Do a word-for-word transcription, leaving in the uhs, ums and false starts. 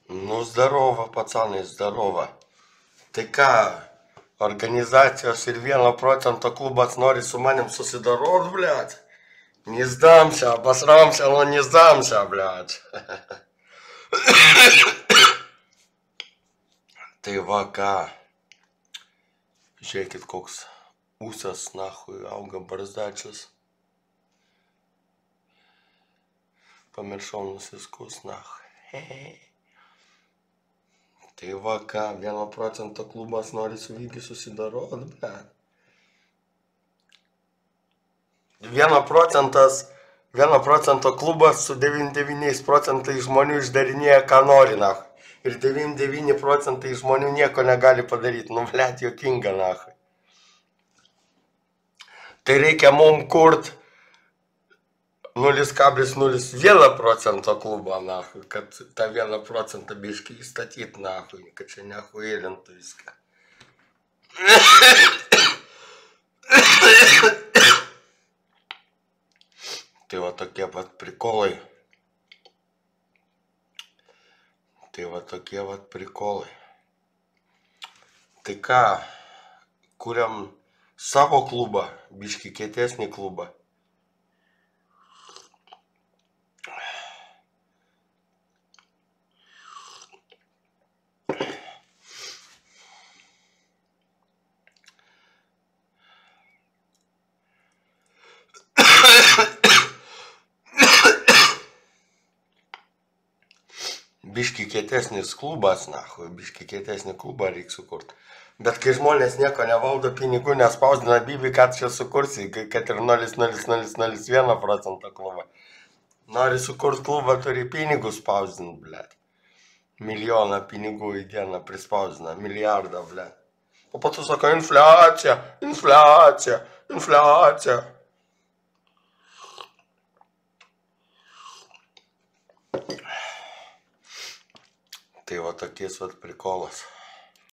Ну, здорово, пацаны, здорово. Tai ką, organizacijos ir vieno procento klubas nori su manim susidorot, блядь? Не сдамся, обосрамся, но не сдамся, блядь. Tai va ką. Žiūrėkit, koks ūsas, nahui, auga barzdačius. Pamiršau nusiskus, nahui. Tai va ką, vieno procento klubas nori su Vygiu susidorot, blядь. Vieno procentas, vieno procento klubas su devyniasdešimt devyniais procentais žmonių išdarinėja, ką nori, nahui. Ir devyniasdešimt devyni procentai žmonių nieko negali padaryti. Nu, blėt, juokinga, nahui. Tai reikia mum kurt nulis kablis nulis vienas procento klubą, nahui, kad tą vieną procentą biškį įstatyt, nahui, kad čia nehuėlintų viską. Tai va tokie vat prikolai. Tai va tokie vat prikolai. Tai ką, kuriam savo klubą, biškį kietesnį klubą. Biškį kietesnis klubas, nahui, biškį kietesnį klubą reikia sukurti. Bet kai žmonės nieko nevaldo, pinigų nespausdina, bibi, ką čia sukursi, kad ir nulis nulis nulis nulis vienas procento klubą. Nori sukurti klubą, turi pinigus spausdinti, blėt. Milijoną pinigų į dieną prispausdina, milijardą, blėt. O po to sako, infliacija, infliacija, infliacija. Tai va tokies vat prikolas.